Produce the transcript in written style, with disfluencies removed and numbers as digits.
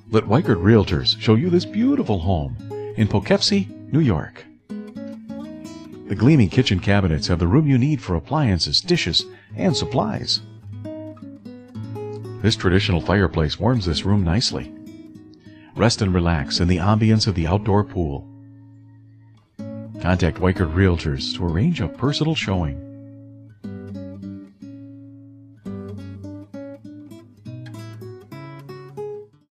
Let Weichert Realtors show you this beautiful home in Poughkeepsie, New York. The gleaming kitchen cabinets have the room you need for appliances, dishes, and supplies. This traditional fireplace warms this room nicely. Rest and relax in the ambience of the outdoor pool. Contact Weichert Realtors to arrange a personal showing.